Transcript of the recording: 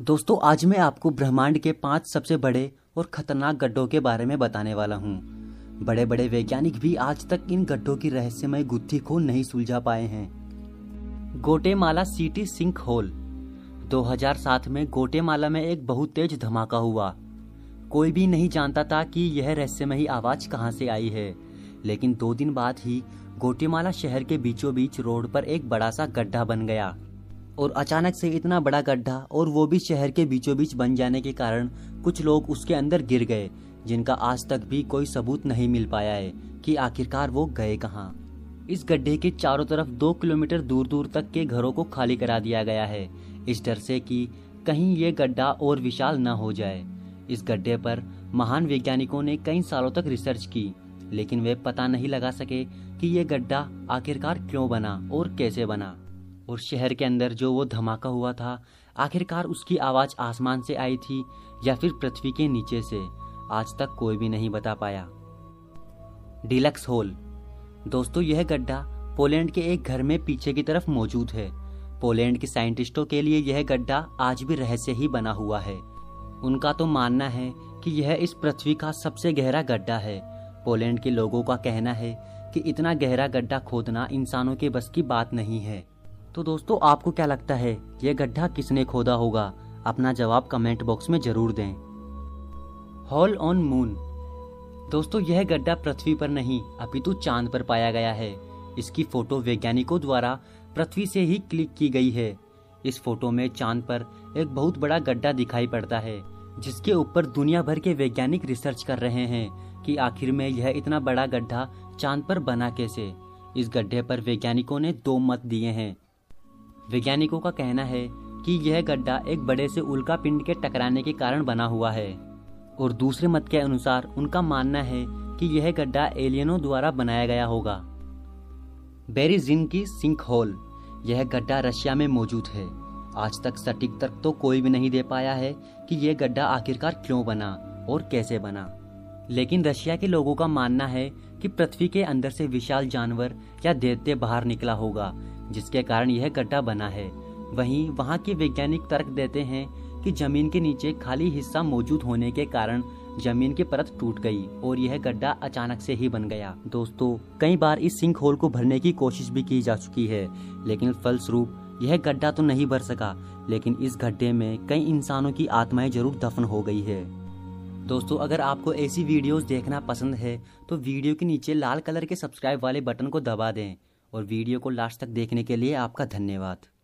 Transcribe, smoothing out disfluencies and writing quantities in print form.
दोस्तों आज मैं आपको ब्रह्मांड के 5 सबसे बड़े और खतरनाक गड्ढों के बारे में बताने वाला हूँ। बड़े बड़े वैज्ञानिक भी आज तक इन गड्ढों की रहस्यमय गुत्थी को नहीं सुलझा पाए हैं। Guatemala city sink hole. 2007 में ग्वाटेमाला में एक बहुत तेज धमाका हुआ। कोई भी नहीं जानता था कि यह रहस्यमयी आवाज कहाँ से आई है, लेकिन 2 दिन बाद ही ग्वाटेमाला शहर के बीचों बीच रोड पर एक बड़ा सा गड्ढा बन गया। और अचानक से इतना बड़ा गड्ढा, और वो भी शहर के बीचों बीच बन जाने के कारण कुछ लोग उसके अंदर गिर गए, जिनका आज तक भी कोई सबूत नहीं मिल पाया है कि आखिरकार वो गए कहाँ। इस गड्ढे के चारों तरफ 2 किलोमीटर दूर दूर तक के घरों को खाली करा दिया गया है, इस डर से कि कहीं ये गड्ढा और विशाल न हो जाए। इस गड्ढे पर महान वैज्ञानिकों ने कई सालों तक रिसर्च की, लेकिन वे पता नहीं लगा सके कि ये गड्ढा आखिरकार क्यों बना और कैसे बना। और शहर के अंदर जो वो धमाका हुआ था, आखिरकार उसकी आवाज आसमान से आई थी या फिर पृथ्वी के नीचे से, आज तक कोई भी नहीं बता पाया। Deluxe hole. दोस्तों यह गड्ढा पोलैंड के एक घर में पीछे की तरफ मौजूद है। पोलैंड के साइंटिस्टों के लिए यह गड्ढा आज भी रहस्य ही बना हुआ है। उनका तो मानना है कि यह इस पृथ्वी का सबसे गहरा गड्ढा है। पोलैंड के लोगों का कहना है कि इतना गहरा गड्ढा खोदना इंसानों के बस की बात नहीं है। तो दोस्तों आपको क्या लगता है, यह गड्ढा किसने खोदा होगा? अपना जवाब कमेंट बॉक्स में जरूर दें। Hole on moon. दोस्तों यह गड्ढा पृथ्वी पर नहीं अपितु चांद पर पाया गया है। इसकी फोटो वैज्ञानिकों द्वारा पृथ्वी से ही क्लिक की गई है। इस फोटो में चांद पर एक बहुत बड़ा गड्ढा दिखाई पड़ता है, जिसके ऊपर दुनिया भर के वैज्ञानिक रिसर्च कर रहे हैं कि आखिर में यह इतना बड़ा गड्ढा चांद पर बना कैसे। इस गड्ढे पर वैज्ञानिकों ने 2 मत दिए हैं। वैज्ञानिकों का कहना है कि यह गड्ढा एक बड़े से उल्का पिंड के टकराने के कारण बना हुआ है, और दूसरे मत के अनुसार उनका मानना है कि यह गड्ढा एलियनों द्वारा बनाया गया होगा। Berezniki sink hole. यह गड्ढा रशिया में मौजूद है। आज तक सटीक तर्क तो कोई भी नहीं दे पाया है कि यह गड्ढा आखिरकार क्यों बना और कैसे बना, लेकिन रशिया के लोगों का मानना है कि पृथ्वी के अंदर से विशाल जानवर या दैत्य बाहर निकला होगा, जिसके कारण यह गड्ढा बना है। वहीं वहां के वैज्ञानिक तर्क देते हैं कि जमीन के नीचे खाली हिस्सा मौजूद होने के कारण जमीन की परत टूट गई और यह गड्ढा अचानक से ही बन गया। दोस्तों कई बार इस सिंक होल को भरने की कोशिश भी की जा चुकी है, लेकिन फलस्वरूप यह गड्ढा तो नहीं भर सका, लेकिन इस गड्ढे में कई इंसानों की आत्माएं जरूर दफन हो गई है। दोस्तों अगर आपको ऐसी वीडियोस देखना पसंद है तो वीडियो के नीचे लाल कलर के सब्सक्राइब वाले बटन को दबा दें, और वीडियो को लास्ट तक देखने के लिए आपका धन्यवाद।